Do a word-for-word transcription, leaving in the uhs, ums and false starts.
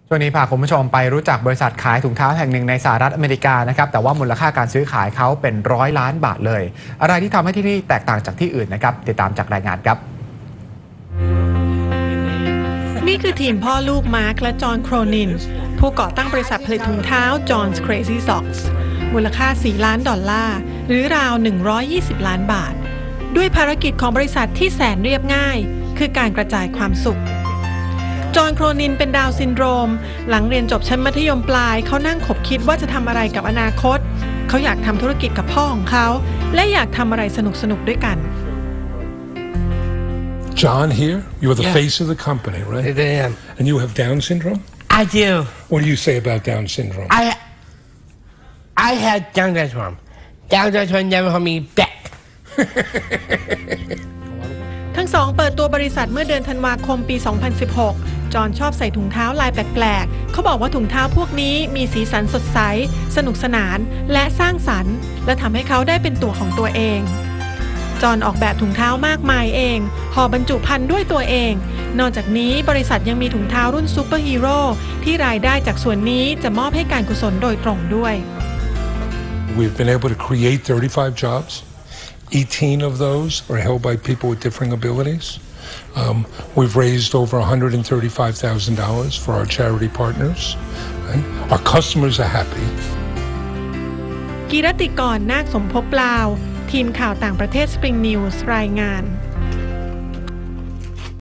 ช่วงนี้พาคุณผู้ชมไปรู้จักบริษัทขายถุงเท้าแห่งหนึ่งในสหรัฐอเมริกานะครับแต่ว่ามูลค่าการซื้อขายเขาเป็นร้อยล้านบาทเลยอะไรที่ทำให้ที่นี่แตกต่างจากที่อื่นนะครับติดตามจากรายงานครับนี่คือทีมพ่อลูกมาร์คและจอห์นโครนินผู้ก่อตั้งบริษัทผลิตถุงเท้า John's Crazy Socks มูลค่าสี่ล้านดอลลาร์หรือราวหนึ่งร้อยยี่สิบล้านบาทด้วยภารกิจของบริษัทที่แสนเรียบง่ายคือการกระจายความสุขจอห์นโครนินเป็นดาวน์ซินโดรมหลังเรียนจบชั้นมัธยมปลายเขานั่งขบคิดว่าจะทำอะไรกับอนาคตเขาอยากทำธุรกิจกับพ่อของเขาและอยากทำอะไรสนุกๆด้วยกัน John here, you're the yeah. face of the company, right? I am. And you have Down syndrome? I do. What do you say about Down syndrome? I I had Down syndrome. Down syndrome never hold me back. ทั้งสองเปิดตัวบริษัทเมื่อเดือนธันวาคมปี สองพันสิบหก จอห์นชอบใส่ถุงเท้าลายแปลกๆเขาบอกว่าถุงเท้าพวกนี้มีสีสันสดใสสนุกสนานและสร้างสรรค์และทำให้เขาได้เป็นตัวของตัวเองจอห์นออกแบบถุงเท้ามากมายเองห่อบรรจุภัณฑ์ด้วยตัวเองนอกจากนี้บริษัทยังมีถุงเท้ารุ่นซูเปอร์ฮีโร่ที่รายได้จากส่วนนี้จะมอบให้การกุศลโดยตรงด้วย We've been able to create thirty-five jobs. eighteen of those are held by people with differing abilities. Um, we've raised over one hundred thirty-five thousand dollars for our charity partners. Right? Our customers are happy. กีรติกรนาคสมภพลาวทีมข่าวต่างประเทศ Spring News รายงาน